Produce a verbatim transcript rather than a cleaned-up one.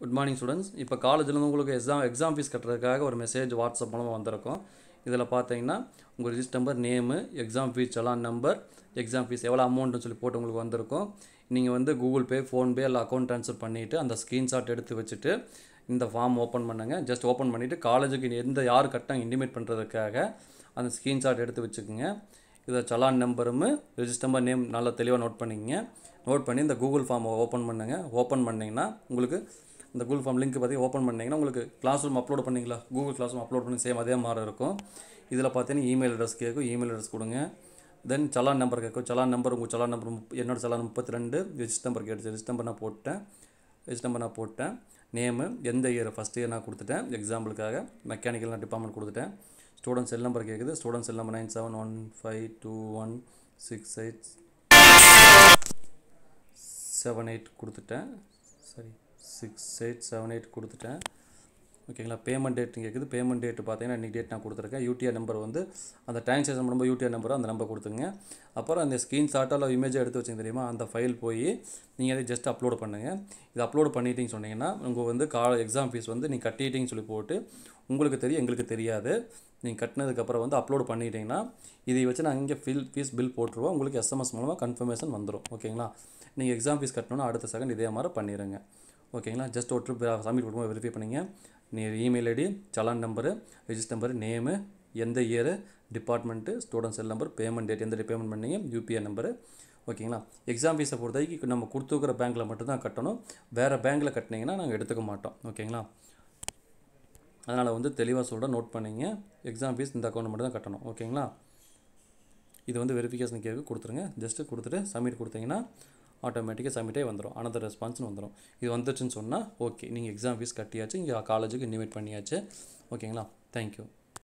Good morning students. இப்போ காலேஜில் உங்களுக்கு எக்ஸாம் எக்ஸாம் ஃபீஸ் கட்டுறதுக்காக ஒரு மெசேஜ் வாட்ஸ்அப் மூலமாக வந்திருக்கும். இதில் பார்த்தீங்கன்னா உங்கள் register number, name, exam fees challan number, exam fees எவ்வளோ அமௌண்ட்னு சொல்லி போட்டு உங்களுக்கு வந்திருக்கும். நீங்கள் வந்து கூகுள் பே, ஃபோன்பே இல்லை அக்கௌண்ட் ட்ரான்ஸ்ஃபர் பண்ணிவிட்டு அந்த ஸ்க்ரீன்ஷாட் எடுத்து வச்சுட்டு இந்த ஃபார்ம் ஓப்பன் பண்ணுங்கள். ஜஸ்ட் ஓப்பன் பண்ணிவிட்டு காலேஜுக்கு எந்த யார் கட்டாங்க இன்டிமேட் பண்ணுறதுக்காக அந்த ஸ்க்ரீன்ஷாட் எடுத்து வச்சுக்கோங்க. இதை சலான் நம்பரும் ரிஜிஸ்டர் நம்பர், நேம் நல்லா தெளிவாக நோட் பண்ணிக்கங்க. நோட் பண்ணி இந்த கூகுள் ஃபார்மை ஓப்பன் பண்ணுங்கள். ஓப்பன் பண்ணிங்கன்னா உங்களுக்கு இந்த கூகுள் ஃபார்ம் லிங்க் பார்த்து ஓப்பன் பண்ணிங்கன்னா உங்களுக்கு கிளாஸ் ரூம் அப்லோட் பண்ணிங்களா, கூகுள் கிளாஸ் ரூம் அப்லோட் பண்ணி சேம் அதே மாதிரி இருக்கும். இதில் பார்த்தீங்கன்னா இமெயில் அட்ரஸ் கேட்கும், இமெயில் அட்ரஸ் கொடுங்க. தென் சலான் நம்பர் கேட்கும். சலான் நம்பர் உங்கள் சலான் நம்பர் என்னோட சலான் முப்பத்தி ரெண்டு ரிஜிஸ்டர் நம்பர் கேட்டுச்சு. ரிஜிஸ்டர் நம்பர் நான் போட்டேன் ரிஜிஸ்டர் நம்பர் நான் போட்டேன் நேமு எந்த இயர், ஃபஸ்ட் இயர் நான் கொடுத்துட்டேன். எக்ஸாம்பிளுக்காக மெக்கானிக்கல் நான் டிபார்ட்மெண்ட் கொடுத்துட்டேன். ஸ்டூடெண்ட் செல் நம்பர் கேட்குது. Student cell number nine seven one five two one six eight seven eight கொடுத்துட்டேன். சரி சிக்ஸ் எயிட் செவன் எயிட் கொடுத்துட்டேன். ஓகேங்களா. பேமெண்ட் டேட் கேட்குது. பேமெண்ட் டேட்டு பார்த்தீங்கன்னா இன்றைக்கி டேட் நான் கொடுத்துருக்கேன். யூடிஆர் நம்பர் வந்து அந்த டிரான்சாக்ஷன் பண்ணும்போது யூடிஆர் நம்பர் அந்த நம்பர் கொடுத்துங்க. அப்புறம் அந்த ஸ்க்ரீன்ஷாட்டால் இமேஜை எடுத்து வச்சிங்க தெரியுமா, அந்த ஃபைல் போய் நீங்கள் அதை ஜஸ்ட் அப்லோட் பண்ணுங்கள். இது அப்லோட் பண்ணிட்டீங்கன்னு சொன்னீங்கன்னா உங்கள் வந்து கா எக்ஸாம் ஃபீஸ் வந்து நீங்கள் கட்டிட்டீங்கன்னு சொல்லி போட்டு உங்களுக்கு தெரியும், எங்களுக்கு தெரியாது. நீங்கள் கட்டினதுக்கப்புறம் வந்து அப்லோட் பண்ணிட்டீங்கன்னா இதை வச்சு நான் இங்கே ஃபில் ஃபீஸ் பில் போட்டுருவோம். உங்களுக்கு எஸ்எம்எஸ் மூலமாக கன்ஃபர்மேஷன் வந்துடும். ஓகேங்களா. நீங்கள் எக்ஸாம் ஃபீஸ் கட்டணும்னா அடுத்த செகண்ட் இதே மாதிரி பண்ணிடுங்க. ஓகேங்களா. ஜஸ்ட் ஒரு ட்ரிப் சப்மிட் கொடுக்கும்போது வெரிஃபை பண்ணிங்க. நீ email ID, challan number, register number, name, எந்த year, department, student cell number, payment date எந்த பேமெண்ட் பண்ணீங்க, யூபிஐ நம்பரு. ஓகேங்களா. எக்ஸாம் ஃபீஸை பொறுத்தவரைக்கும் நம்ம கொடுத்துக்கிற பேங்க்கில் மட்டும்தான் கட்டணும். வேறு பேங்க்கில் கட்டினீங்கன்னா நாங்கள் எடுத்துக்க மாட்டோம். ஓகேங்களா. அதனால் வந்து தெளிவாக சொல்கிறேன், நோட் பண்ணிங்க. எக்ஸாம் ஃபீஸ் இந்த அக்கௌண்ட் மட்டும் தான் கட்டணும். ஓகேங்களா. இது வந்து வெரிஃபிகேஷன் கேட்கு கொடுத்துருங்க. ஜஸ்ட்டு கொடுத்துட்டு சப்மிட் கொடுத்தீங்கன்னா ஆட்டோமேட்டிக்காக சப்மிட்டே வந்துடும். அனதர் ரெஸ்பான்ஸ்னு வந்துடும். இது வந்துச்சுன்னு சொன்னால் ஓகே, நீங்கள் எக்ஸாம் ஃபீஸ் கட்டியாச்சு, இங்கே காலேஜுக்கு இன்வைட் பண்ணியாச்சு. ஓகேங்களா. தேங்க்யூ.